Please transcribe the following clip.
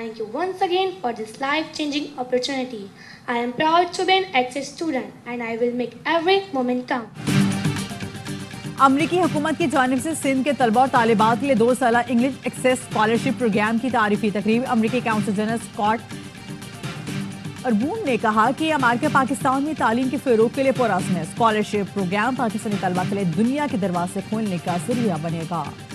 Thank you once again for this life-changing opportunity. I am proud to be an exchange student and I will make every moment count. अमरीकी हुकूमत की जानिब से सिंध के तलबा और तालिबात के लिए 2 साला इंग्लिश एक्सेस स्कॉलरशिप प्रोग्राम की तारीफी तकरीब। अमरीकी काउंसिल जनरल स्कॉट अर्बून ने कहा कि अमेरिका पाकिस्तान में तालीम के फ़रोग़ के लिए पुरअज़्म है। स्कॉलरशिप प्रोग्राम पाकिस्तानी तलबा के लिए दुनिया के दरवाजे खोलने का ज़रिया बनेगा।